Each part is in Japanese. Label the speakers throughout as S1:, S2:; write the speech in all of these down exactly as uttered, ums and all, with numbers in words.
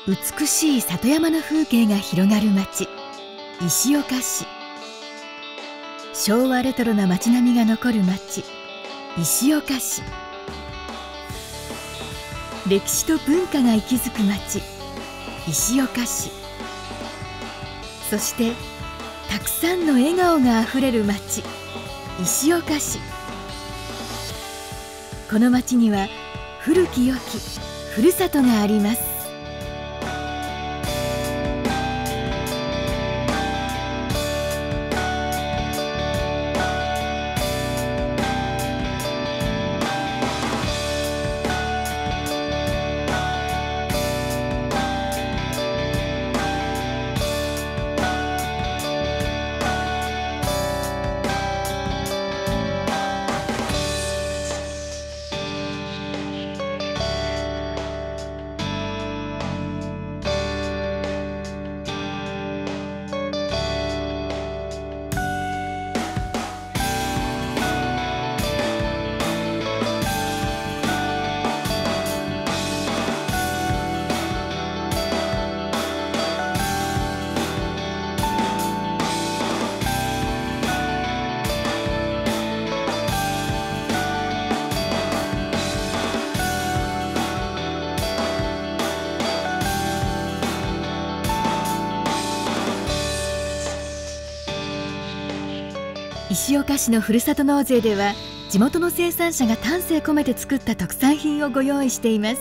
S1: 美しい里山の風景が広がる町、石岡市。昭和レトロな街並みが残る町、石岡市。歴史と文化が息づく町、石岡市。そしてたくさんの笑顔があふれる町、石岡市。この町には古き良きふるさとがあります。石岡市のふるさと納税では、地元の生産者が丹精込めて作った特産品をご用意しています。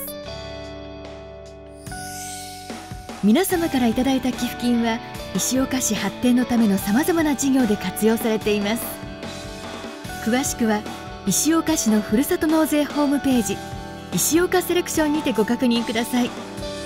S1: 皆様からいただいた寄付金は石岡市発展のためのさまざまな事業で活用されています。詳しくは石岡市のふるさと納税ホームページ、石岡セレクションにてご確認ください。